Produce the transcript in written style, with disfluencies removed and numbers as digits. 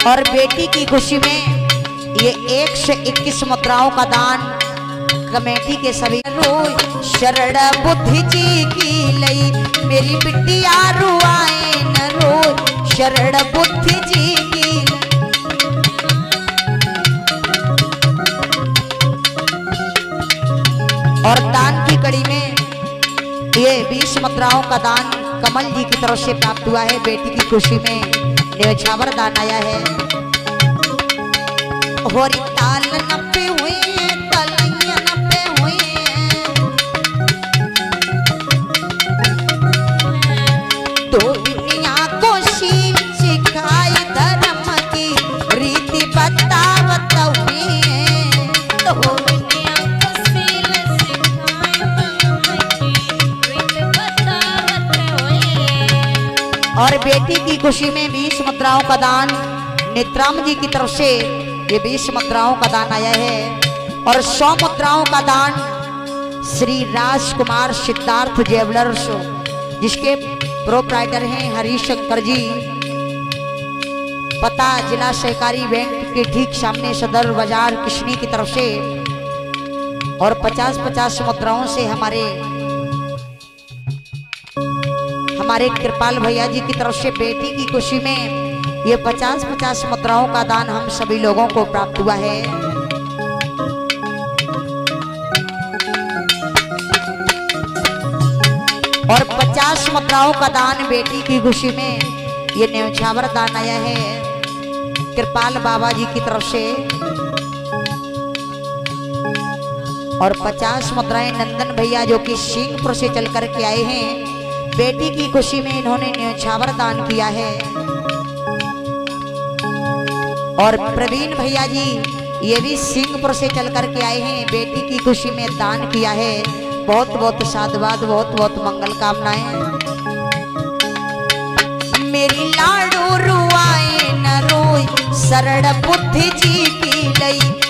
और बेटी की खुशी में ये 121 मुद्राओं का दान कमेटी के सभी रोई शरण बुद्धि जी की लई मेरी बिटिया रुआए न रोई शरण बुद्धि जी की। और दान की कड़ी में ये 20 मुद्राओं का दान कमल जी की तरफ से प्राप्त हुआ है। बेटी की खुशी में न्यौछावर दान आया है। होरी ताल नपे हुए तलियां नपे हुए तो बिटिया को शील सिखाई धर्म की रीति बतावत हुए तो और बेटी की खुशी में 20 मुद्राओं का दान नेत्राम जी की तरफ से ये 20 मुद्राओं का दान आया है। और 100 मुद्राओं का दान श्री राजकुमार सिद्धार्थ ज्वेलर्स जिसके प्रोप्राइटर हैं हरिशंकर जी, पता जिला सहकारी बैंक के ठीक सामने सदर बाजार किशनी की तरफ से। और 50-50 मुद्राओं से हमारे कृपाल भैया जी की तरफ से बेटी की खुशी में ये 50-50 मुद्राओं का दान हम सभी लोगों को प्राप्त हुआ है। और 50 मुद्राओं का दान बेटी की खुशी में ये न्यौछावर दान आया है कृपाल बाबा जी की तरफ से। और 50 मुद्राएं नंदन भैया जो कि सिंहपुर से चल करके आए हैं। बेटी की खुशी में इन्होंने न्यौछावर दान किया है। और प्रवीण भैया जी ये भी सिंहपुर से चल करके आए हैं, बेटी की खुशी में दान किया है। बहुत बहुत साधुवाद, बहुत बहुत मंगल कामनाएं। मेरी लाडू रुआए न रोई शरण बुद्धि जी की लई